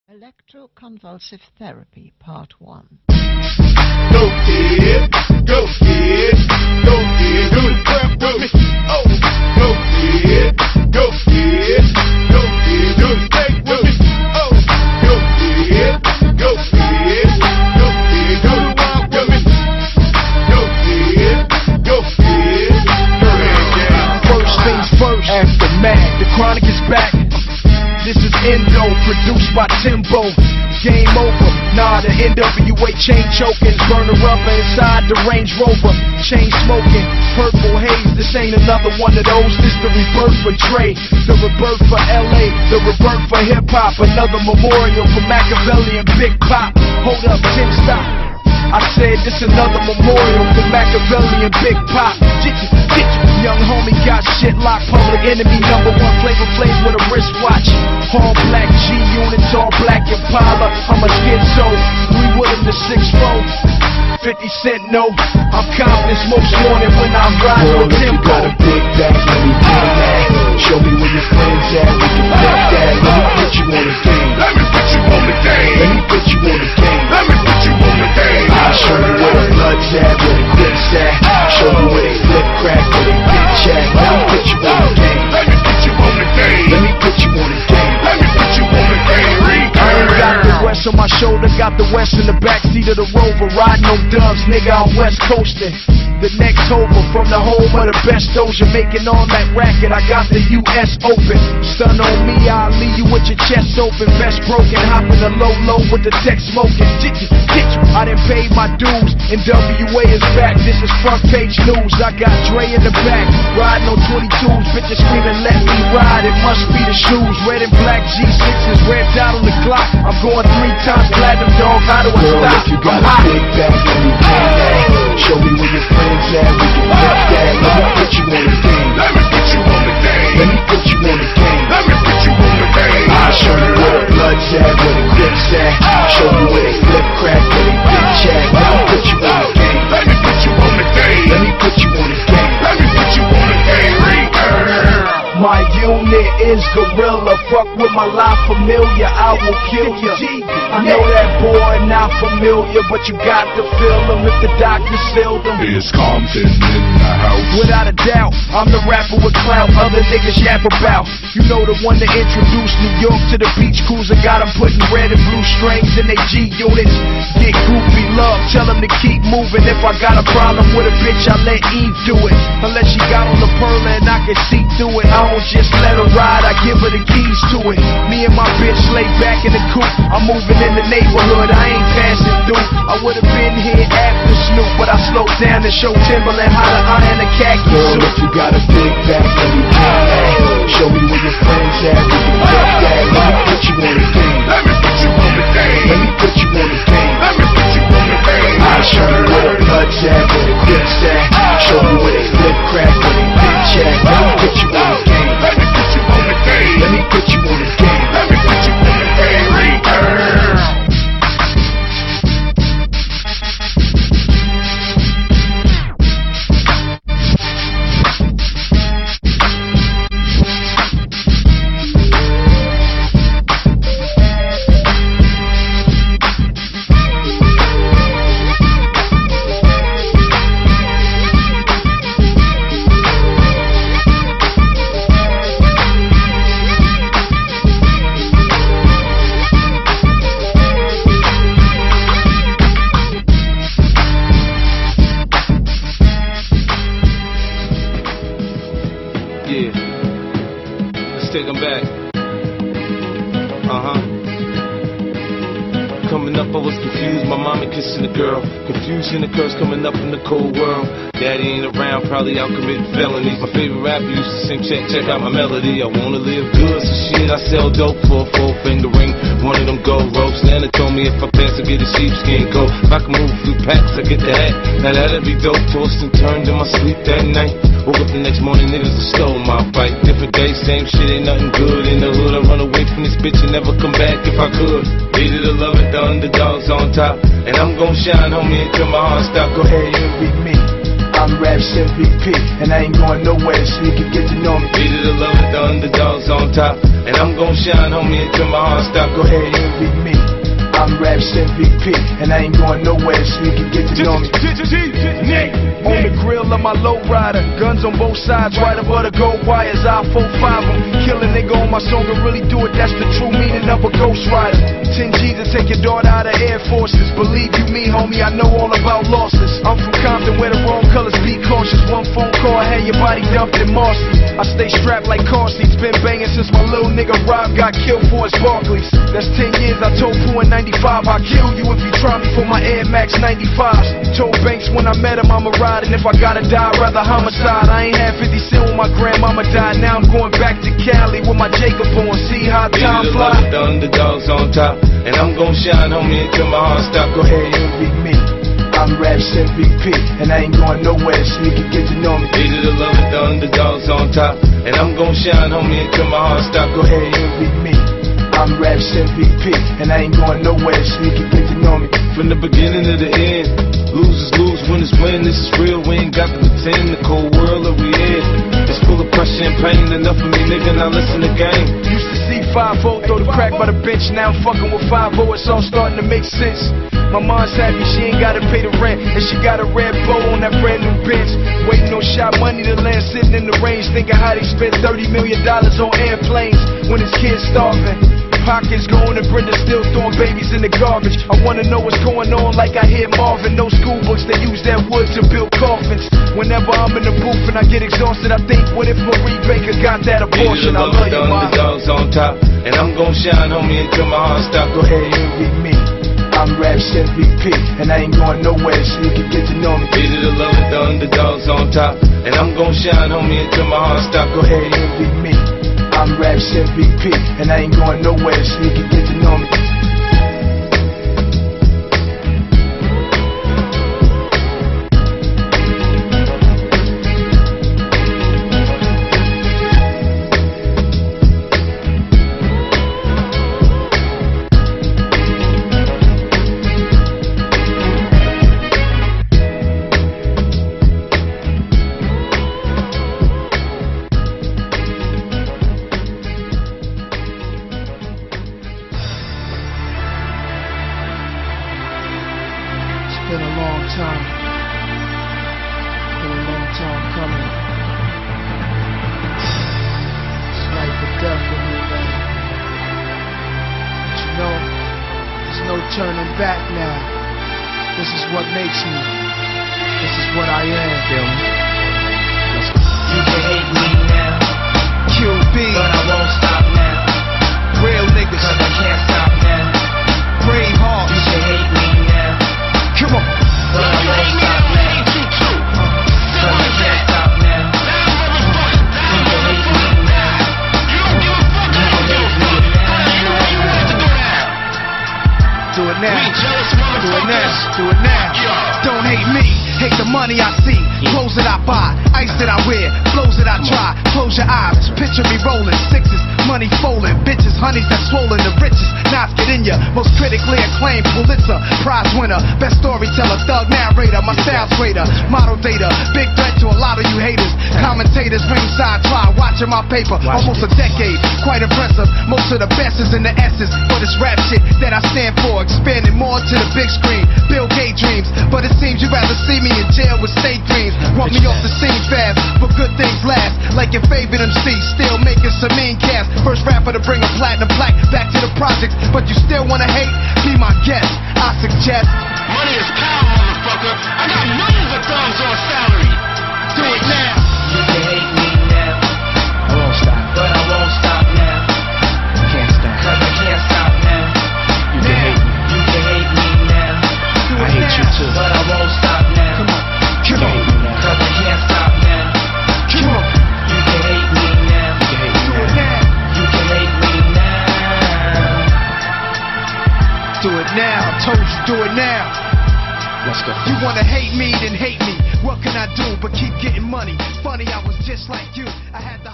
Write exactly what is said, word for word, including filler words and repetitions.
Electroconvulsive Therapy, Part one. Go kid, go kid, go kid, do the crap with me. Oh, go kid, go kid, go kid, do the thing with me. Oh, go kid, go kid, go kid, do the walk with me. Go kid, go kid, go ahead. First things first, aftermath, the chronic is back. This is Endo, produced by Timbo. Game over, nah, the N W A chain choking, burner rubber inside the Range Rover, chain smoking, purple haze. This ain't another one of those. This the rebirth for Dre, the rebirth for L A, the rebirth for hip hop. Another memorial for Machiavelli and Big Pop. Hold up, Tim, stop. I said this another memorial for Machiavelli and Big Pop. Get you, get you. Young homie got shit locked. Public enemy number one. Flavor Flav with a wristwatch. All black G units, all black Impala. I'm a schizo. We with him the six four. fifty cent no. I'm confident most morning when I ride on Timbo. You got a big bag, let me get that. Show me where your friends at. We can bet that. Let me put you on the game. Let me put you on the game. Let me put you on the game. Let me put you on the game. I'll show you where the blood's at, where the grip's at. Show you where they flip crack, where they get check. Let me put you on the game. Let me put you on the game. Let me put you on the game. Let me put you on the game. I ain't got the West on my shoulder, got the West in the backseat of the Rover. Riding no dubs, nigga, I'm West coasting. The next over from the home of the best Doja, making all that racket. I got the U S open. Stun on me, I'll leave you with your chest open. Vest broken, hopping a low low with the tech smoking. Get you, get you. I done paid my dues, and W A is back. This is front page news. I got Dre in the back, riding on twenty-twos. Bitches screaming, let me ride. It must be the shoes. Red and black G sixes, red dot on the clock. I'm going three times platinum, dog. How do I Girl, stop? if you got a big bag, let me get that. Show me where your friends at. We can bet that. Let me put you on the game. Let me put you on the game. Let me put you on the game. Let me put you on the game. I'll show you where the blood's at, where the grip's at. Show you where they flip crack, where they get check. Let me put you on the game. Let me put you on the game. Let me put you on the game. Let me put you on the game. My unit is gorilla. Fuck with my life familiar, I will kill ya. I know that boy not familiar, but you got to feel him if the doctor sealed him. It's Compton in the house. Without a doubt, I'm the rapper with clout other niggas yap about. You know the one that introduced New York to the beach cruiser. Got them putting red and blue strings in they G units. Get goofy love, tell them to keep moving. If I got a problem with a bitch, I let Eve do it. Unless she got on the pearl and I can see through it. I don't just let her ride, I give her the keys to it. Me and my bitch lay back in the coupe. I'm moving in the neighborhood, I ain't passing through. I would've been here after Snoop, but I slowed down to show Timberland how to iron a khaki Girl, suit. if you got a big bag, let me get that. Show me where your friends at. We can bet that. Let me put you on the game. Let me put you on the game. Let me put you on the game. Let me put you on the game. I'll show you where the blood's at, where the grip's at. Show you where they flip crack, where they get check. Let me put you on the game. Let me put you on the game. Let me put you on the game. Let me put you on the game. Yeah, let's take them back. Uh-huh. Coming up, I was confused, my mama kissing the girl. Confusion occurs coming up in the cold world. Daddy ain't around, probably out committing felonies. My favorite rapper used to sing, check, check out my melody. I wanna live good, so shit, I sell dope for a four finger ring. One of them gold ropes. Nana told me if I pass, I get a sheepskin coat. If I can move through packs, I get the hat. Now that'd be dope, tossed and turned in my sleep that night. Woke up the next morning, niggas have stole my bike. Different day, same shit, ain't nothing good. In the hood, I run away from this bitch and never come back if I could. Hated to love it, the underdogs on top. And I'm gon' shine, homie, until my heart stop. Go ahead, you beat me. I'm Raps M V P, and I ain't going nowhere so you can get to know me. Leader to love it, the underdogs on top. And I'm gon' shine, homie, until my heart stop. Go ahead, envy me. I'm Raps M V P, and I ain't going nowhere so you can get to know me. On the grill of my low rider, guns on both sides, right above the gold wires. I four five em, kill a nigga on my song and really do it. That's the true meaning of a ghost rider. ten G to take your daughter out of Air Forces. Believe you me, homie, I know all about losses. I'm from Compton where the wrong colors be cautious. One phone call, I had your body dumped in Marcy. I stay strapped like car seats, been banging since my little nigga Rob got killed for his Barclays. That's ten years, I told Pooh in ninety-five, I'll kill you if you try me for my Air Max ninety-fives. Told Banks when I met him I'ma ride, and if I gotta die, I'd rather homicide. I ain't had fifty cent when my grandmama died. Now I'm going back to Cali with my Jacob on. See how time fly. The underdogs on top, and I'm gon' shine, homie, until my heart stop. Go ahead, envy me. I'm Raps M V P, and I ain't going nowhere so you can get to know me. Leader to love it, the underdogs on top, and I'm gon' shine, homie, until my heart stop. Go ahead, envy me. I'm Raps M V P, and I ain't going nowhere so you can get to know me. From the beginning to the end, losers lose, winners win. This is real, we ain't got to pretend. The cold world that we in, it's full of pressure and pain. Enough of me, nigga, now listen to game. Used to see five oh throw the crack by the bench. Now I'm fucking with five oh, it's all starting to make sense. My mom's happy, she ain't gotta pay the rent, and she got a red bow on that brand new Benz. Waiting on shot money to land, sitting in the range, thinking how they spent thirty million dollars on airplanes when his kids starving. Pockets going and Brenda still throwing babies in the garbage. I wanna know what's going on like I hear Marvin. No school books, they use that wood to build coffins. Whenever I'm in the booth and I get exhausted, I think, what if Marie Baker got that abortion? I love you, ma. The underdogs on top, and I'm gon' shine, homie, until my heart stop. Go ahead, envy me. I'm Raps M V P, and I ain't going nowhere so you can get to know me. Leader to love it, the underdogs on top, and I'm gon' shine, homie, until my heart stop. Go ahead, envy me. I'm Raps M V P, and I ain't going nowhere so you can get to know me. It's been a long time. Been a long time coming. It's life or death for me, man. But you know, there's no turning back now. This is what makes me. This is what I am. Feel me? You can hate me now, Q B, but I won't stop now. real niggas, Cause I can't stop now. brave hearts. You can hate me now, Come on. but I won't stop now. Cause I can't stop now. You can hate me now. You can hate me now. Do it now. Do it now. Do it now. Don't hate me. Hate the money I see. Clothes that I buy. Ice that I wear. Flows that I try. Close your eyes. Picture me rolling. Sixes. Money folding. Bitches. Honeys that swollen. The richest. Knives get in ya. Most critically acclaimed. Pulitzer. Prize winner. Best storyteller. Thug narrator. My style's greater. Model data. Big threat to a lot of you haters. Commentators ringside try. Watching my paper. Almost a decade. Quite impressive. Most of the best is in the essence. But it's rap shit that I stand for. Expanding more to the big screen. Bill Gates dreams. But it seems you'd rather see me in jail with state dreams. Want me off the scene fast, but good things last. Like your favorite M C, still making some mean cash. First rapper to bring a platinum plaque back to the projects, but you still wanna hate? Be my guest. I suggest Money is power, motherfucker. I got millions of thumbs on salary. do it now. You can hate me now, I won't stop. but I won't stop now. Can't stop. Cause I can't stop now. You can hate me. You can hate me now, Do it I hate now. you too, but I won't stop now. Come on. Come on. Cause I can't stop now. Come on. You can hate me now. Do it now. You can hate me now. Do it now. I told you, do it now. Let's go. You wanna hate me, then hate me. What can I do but keep getting money? Funny, I was just like you. I had the